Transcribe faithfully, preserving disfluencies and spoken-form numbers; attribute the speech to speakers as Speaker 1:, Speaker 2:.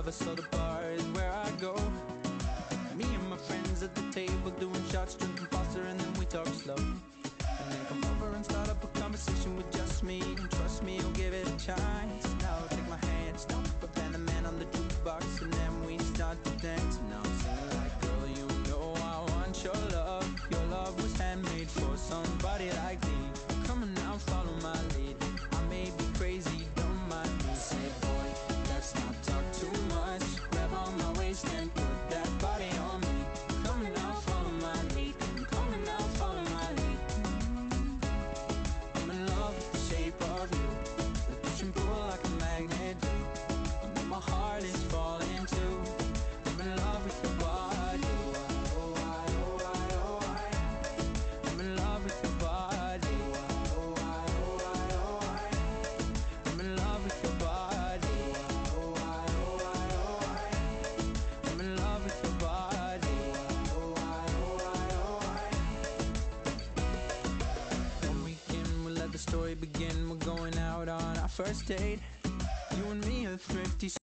Speaker 1: lover, so the bar is where I go. Me and my friends at the table doing shots, drinking faster, and then we talk slow. And then come over and start up a conversation with just me, and trust me, you'll give it a chance. Now take my hand, stop, but then the man on the jukebox, and then we start to dance. And now I'm singing like, girl, you know I want your love. Your love was handmade for somebody like me. Come on now, follow my lead. I may be crazy, don't mind me. Say, boy, let's not talk too much. Grab on my waist and put that body on me. Come on now, follow my lead. Come on now, follow my lead. I'm in love with the shape of you. The push and pull like a magnet do. I know my heart is falling too. I'm in love with your body. Oh, I, oh, I, oh, I. I'm in love with your body. Oh, I, oh, I, oh, I. I'm in love with your body. Oh, I, oh, I, oh, I. I'm in love with your body. Oh, I, oh, I, oh, I. One weekend, we'll let the story begin. We're going out on our first date. You and me are thrifty.